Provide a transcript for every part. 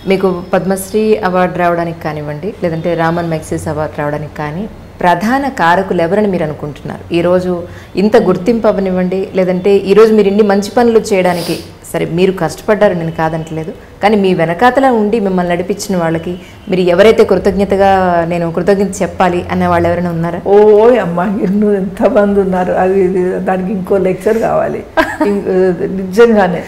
మీకు పద్మశ్రీ అవార్డు రావడానికి కానివ్వండి, లేదంటే రామన్ మ్యాగ్సెస్ అవార్డు రావడానికి కానీ ప్రధాన కారకులు ఎవరని మీరు అనుకుంటున్నారు? ఈరోజు ఇంత గుర్తింపు అవనివ్వండి, లేదంటే ఈరోజు మీరు ఇన్ని మంచి పనులు చేయడానికి, సరే మీరు కష్టపడ్డారు, నేను కాదంటలేదు, కానీ మీ వెనకాతల ఉండి మిమ్మల్ని నడిపించిన వాళ్ళకి మీరు ఎవరైతే నేను కృతజ్ఞత చెప్పాలి అనే వాళ్ళు ఎవరైనా ఉన్నారా? ఓ అమ్మ, ఎంతమంది ఉన్నారు. అది దానికి ఇంకో లెక్చర్ కావాలి. నిజంగానే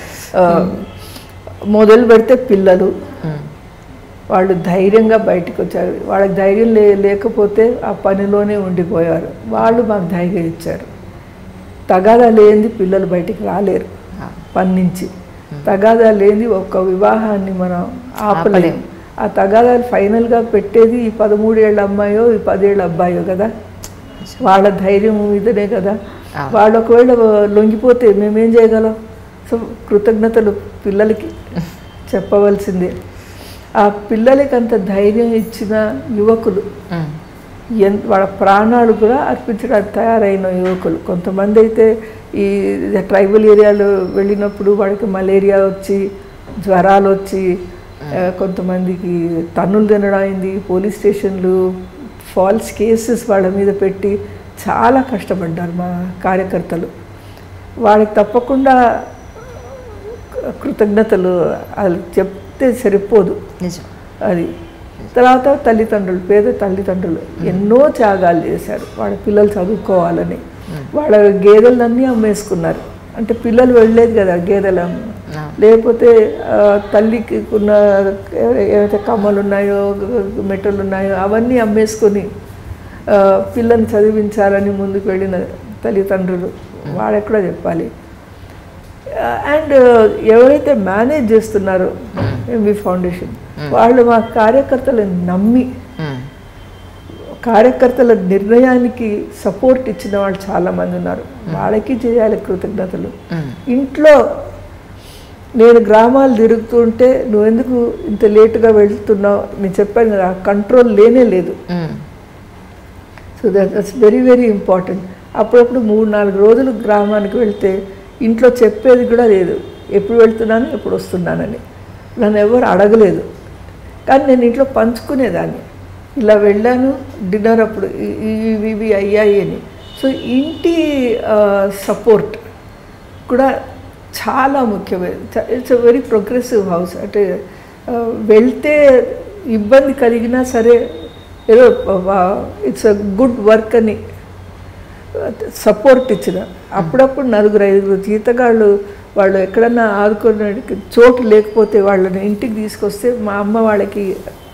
మొదలు పెడితే పిల్లలు, వాళ్ళు ధైర్యంగా బయటకు వచ్చారు. వాళ్ళకి ధైర్యం లేకపోతే ఆ పనిలోనే ఉండిపోయారు. వాళ్ళు మాకు ధైర్యం ఇచ్చారు. తగాదా లేనిది పిల్లలు బయటికి రాలేరు పని నుంచి. తగాదా లేనిది ఒక్క వివాహాన్ని మనం ఆపలేము. ఆ తగాదాలు ఫైనల్గా పెట్టేది ఈ 13 ఏళ్ళ అమ్మాయో ఈ 10 ఏళ్ళ అబ్బాయో కదా. వాళ్ళ ధైర్యం మీదనే కదా. వాళ్ళు ఒకవేళ లొంగిపోతే మేమేం చేయగలం? సో కృతజ్ఞతలు పిల్లలకి చెప్పవలసిందే. ఆ పిల్లలకి అంత ధైర్యం ఇచ్చిన యువకులు, వాళ్ళ ప్రాణాలు కూడా అర్పించడానికి తయారైన యువకులు. కొంతమంది అయితే ఈ ట్రైబల్ ఏరియాలో వెళ్ళినప్పుడు వాళ్ళకి మలేరియా వచ్చి, జ్వరాలు వచ్చి, కొంతమందికి తన్నులు తినడం అయింది. పోలీస్ స్టేషన్లు ఫాల్స్ కేసెస్ వాళ్ళ మీద పెట్టి చాలా కష్టపడ్డారు మా కార్యకర్తలు. వాళ్ళకి తప్పకుండా కృతజ్ఞతలు అది చెప్తే సరిపోదు. అది తర్వాత తల్లిదండ్రులు, పేద తల్లిదండ్రులు ఎన్నో త్యాగాలు చేశారు వాళ్ళ పిల్లలు చదువుకోవాలని. వాళ్ళ గేదెలన్నీ అమ్మేసుకున్నారు. అంటే పిల్లలు వెళ్ళలేదు కదా గేదెలు, లేకపోతే తల్లికి ఉన్న ఏవైతే కమ్మలు ఉన్నాయో మెట్టలు ఉన్నాయో అవన్నీ అమ్మేసుకొని పిల్లల్ని చదివించాలని ముందుకు వెళ్ళిన తల్లిదండ్రులు వాళ్ళెక్కడ చెప్పాలి. అండ్ ఎవరైతే మేనేజ్ చేస్తున్నారో ఎంవి ఫౌండేషన్, వాళ్ళు మా కార్యకర్తలను నమ్మి కార్యకర్తల నిర్ణయానికి సపోర్ట్ ఇచ్చిన వాళ్ళు చాలామంది ఉన్నారు. వాళ్ళకి చేయాలి కృతజ్ఞతలు. ఇంట్లో నేను గ్రామాలు తిరుగుతుంటే నువ్వెందుకు ఇంత లేటుగా వెళ్తున్నావు నేను చెప్పాను కదా, కంట్రోల్ లేనే లేదు. So that's very very important. అప్పుడప్పుడు 3-4 రోజులు గ్రామానికి వెళ్తే ఇంట్లో చెప్పేది కూడా లేదు, ఎప్పుడు వెళ్తున్నాను ఎప్పుడు వస్తున్నానని. నన్ను ఎవరు అడగలేదు, కానీ నేను ఇంట్లో పంచుకునేదాన్ని. ఇలా వెళ్ళాను డిన్నర్ అప్పుడు ఇవి అయ్యాయి అని. సో ఇంటి సపోర్ట్ కూడా చాలా ముఖ్యమైనది. It's a very progressive house. అంటే వెళ్తే ఇబ్బంది కలిగినా సరే ఏదో ఇట్స్ అ గుడ్ వర్క్ అని సపోర్ట్ ఇచ్చిన. అప్పుడప్పుడు 4-5 జీతగాళ్ళు వాళ్ళు ఎక్కడన్నా ఆదుకోవడానికి చోటు లేకపోతే వాళ్ళని ఇంటికి తీసుకొస్తే మా అమ్మ వాళ్ళకి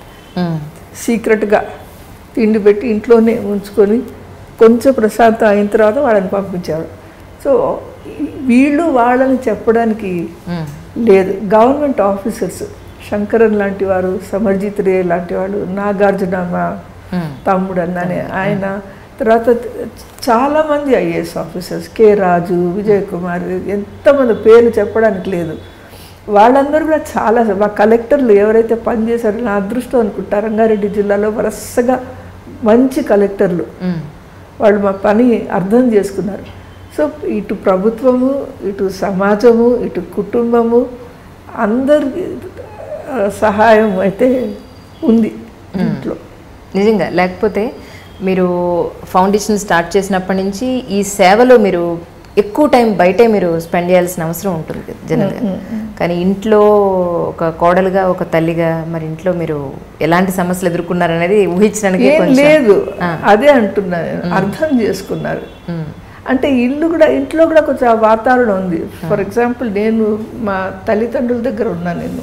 సీక్రెట్గా తిండి పెట్టి ఇంట్లోనే ఉంచుకొని కొంచెం ప్రశాంతం అయిన తర్వాత వాళ్ళని పంపించారు. సో వీళ్ళు వాళ్ళని చెప్పడానికి లేదు. గవర్నమెంట్ ఆఫీసర్స్ శంకరన్ లాంటి వారు, సమర్జిత్ రే లాంటి వాళ్ళు, నాగార్జున మా తమ్ముడు అన్నానే ఆయన, తర్వాత చాలామంది IAS officers, K Raju, Vijay Kumar, ఎంతమంది పేర్లు చెప్పడానికి లేదు. వాళ్ళందరూ కూడా చాలా మా కలెక్టర్లు ఎవరైతే పనిచేశారో నా అదృష్టం అనుకుంటా. రంగారెడ్డి జిల్లాలో వరుసగా మంచి కలెక్టర్లు, వాళ్ళు మా పని అర్థం చేసుకున్నారు. సో ఇటు ప్రభుత్వము, ఇటు సమాజము, ఇటు కుటుంబము అందరి సహాయం అయితే ఉంది ఇంట్లో. నిజంగా లేకపోతే మీరు ఫౌండేషన్ స్టార్ట్ చేసినప్పటి నుంచి ఈ సేవలో మీరు ఎక్కువ టైం బయటే మీరు స్పెండ్ చేయాల్సిన అవసరం ఉంటుంది జనరల్గా. కానీ ఇంట్లో ఒక కోడలుగా, ఒక తల్లిగా మరి ఇంట్లో మీరు ఎలాంటి సమస్యలు ఎదుర్కొన్నారనేది ఊహించడానికి లేదు. అదే అంటున్నా, అర్థం చేసుకున్నారు. అంటే ఇంట్లో కూడా కొంచెం వాతావరణం ఉంది. ఫర్ ఎగ్జాంపుల్ నేను మా తల్లిదండ్రుల దగ్గర ఉన్నాను. నేను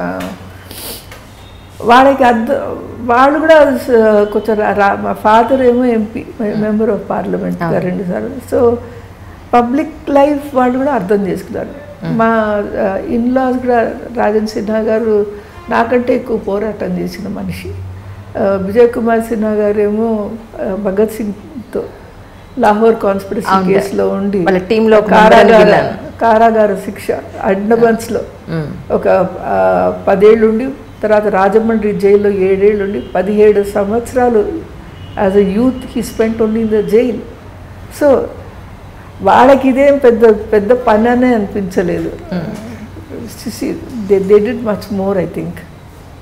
వాళ్ళకి వాళ్ళు కూడా కొంచెం మా ఫాదర్ ఏమో ఎంపీ, మెంబర్ ఆఫ్ పార్లమెంట్ 2 సార్లు. సో పబ్లిక్ లైఫ్ వాళ్ళు కూడా అర్థం చేసుకున్నారు. మా ఇన్లాస్ కూడా రాజన్ సిన్హా గారు నాకంటే ఎక్కువ పోరాటం చేసిన మనిషి. విజయ్ కుమార్ సిన్హా గారు ఏమో భగత్ సింగ్తో లాహోర్ కాన్స్పిరసీ కేసులో ఉండి టీంలో కారాగార శిక్ష అండమాన్స్లో ఒక 10 ఏళ్ళు ఉండి, తర్వాత రాజమండ్రి జైల్లో 7 ఏళ్ళు ఉండి 17 సంవత్సరాలు as a youth he spent only in the jail. So వాళ్ళకి ఇదేం పెద్ద పని అనే అనిపించలేదు. They did much more I think.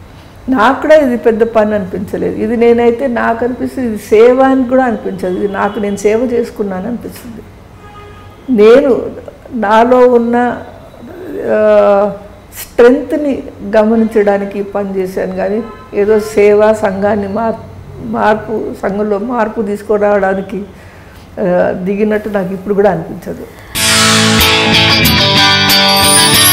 నాకు కూడా ఇది పెద్ద పని అనిపించలేదు. ఇది నేనైతే నాకు అనిపిస్తుంది ఇది సేవ అని కూడా అనిపించదు. ఇది నాకు నేను సేవ చేసుకున్నాను అనిపిస్తుంది. నేను నాలో ఉన్న స్ట్రెంగ్త్ని గమనించడానికి పని చేశాను, కానీ ఏదో సేవ సంఘాన్ని మార్పు సంఘంలో మార్పు తీసుకురావడానికి దిగినట్టు నాకు ఇప్పుడు కూడా అనిపించదు.